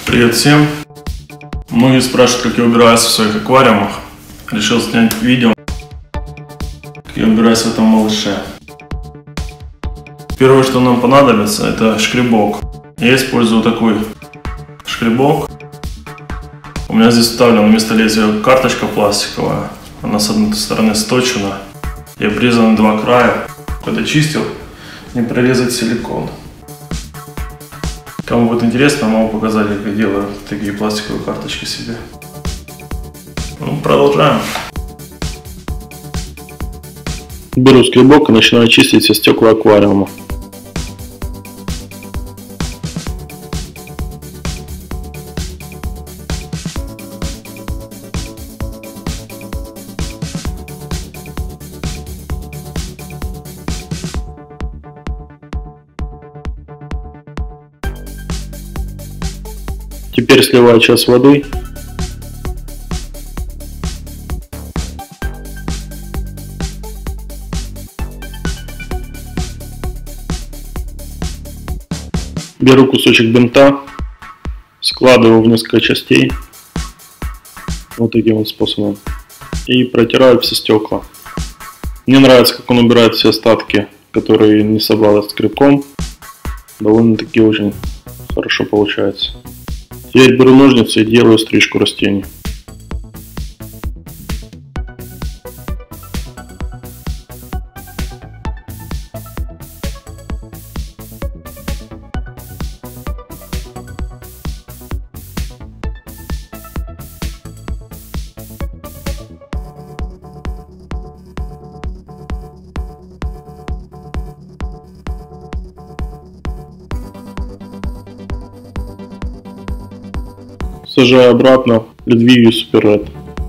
Привет всем! Многие спрашивают, как я убираюсь в своих аквариумах. Решил снять видео, как я убираюсь в этом малыше. Первое, что нам понадобится, это шкребок. Я использую такой шкребок. У меня здесь вставлена вместо лезвия карточка пластиковая. Она с одной стороны сточена и обрезаны два края. Когда чистил, не прорезать силикон. Кому будет интересно, могу показать, как я делаю такие пластиковые карточки себе. Ну, продолжаем. Беру скребок и начинаю чистить все стекла аквариума. Теперь сливаю часть воды. Беру кусочек бинта, складываю в несколько частей, вот таким вот способом, и протираю все стекла. Мне нравится, как он убирает все остатки, которые не собрал скребком. Довольно-таки очень хорошо получается. Теперь беру ножницы и делаю стрижку растений. Сажаю обратно Ледвию Супер Ред.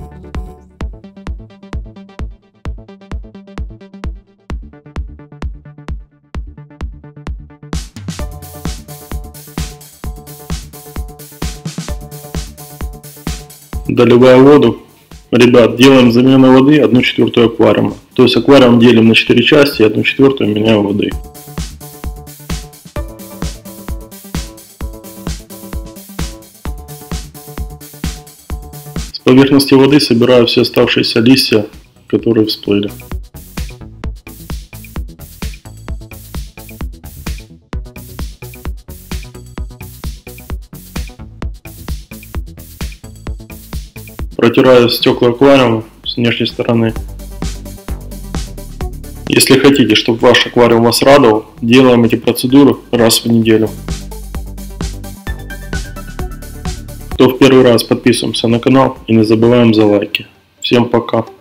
Доливаю воду. Ребят, делаем замену воды 1/4 аквариума. То есть аквариум делим на 4 части, 1/4 меняю воды. С поверхности воды собираю все оставшиеся листья, которые всплыли. Протираю стекла аквариума с внешней стороны. Если хотите, чтобы ваш аквариум вас радовал, делаем эти процедуры раз в неделю. Кто в первый раз, подписываемся на канал и не забываем за лайки. Всем пока!